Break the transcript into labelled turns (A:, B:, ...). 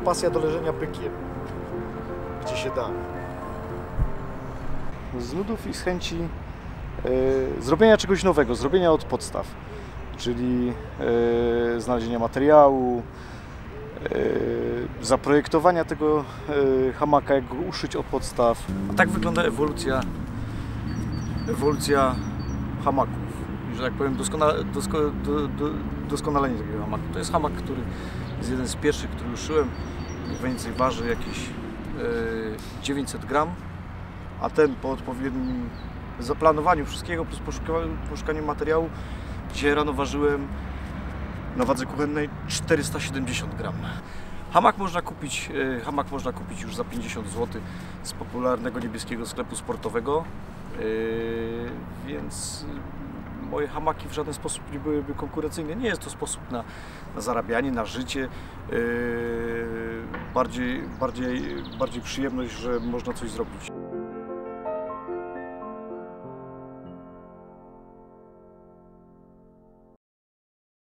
A: pasja do leżenia bykiem, gdzie się da. Z nudów i z chęci zrobienia czegoś nowego, zrobienia od podstaw, czyli znalezienia materiału, zaprojektowania tego hamaka, jak go uszyć od podstaw. A tak wygląda ewolucja hamaków, że tak powiem doskonalenie takiego hamaku. To jest hamak, który jest jeden z pierwszych, który uszyłem. Mniej więcej waży jakieś 900 gram, a ten po odpowiednim zaplanowaniu wszystkiego plus poszukaniu materiału, dzisiaj rano ważyłem na wadze kuchennej 470 gram. Hamak można kupić już za 50 zł z popularnego niebieskiego sklepu sportowego, więc moje hamaki w żaden sposób nie byłyby konkurencyjne. Nie jest to sposób na zarabianie, na życie. Bardziej przyjemność, że można coś zrobić.